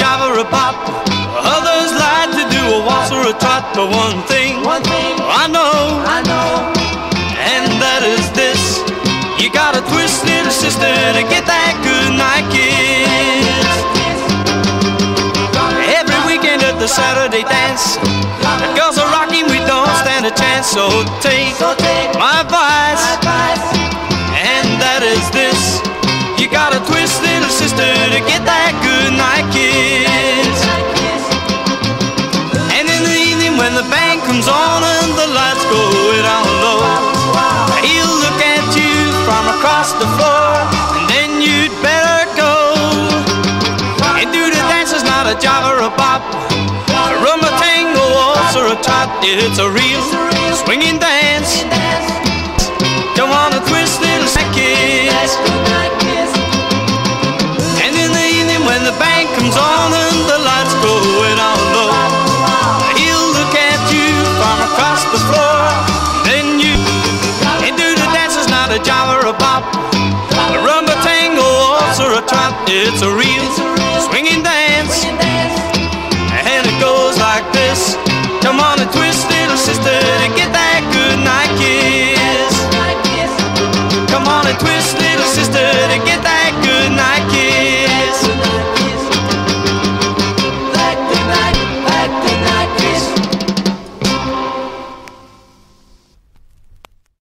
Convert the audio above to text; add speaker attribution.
Speaker 1: jive or a pop. Others like to do a waltz or a trot. But one thing I know, and that is this: you gotta twist, little sister, to get that good night kiss. Every weekend at the Saturday dance, the girls are rocking, we don't stand a chance. So take my advice, and that is this: you gotta twist, little sister, to get that good night kiss. And in the evening when the band comes on and the lights go down low, he'll look at you from across the floor, and then you'd better go. And do the dance is not a jive or a bop, a rumba, tango, waltz or a trot. It's a real swinging dance.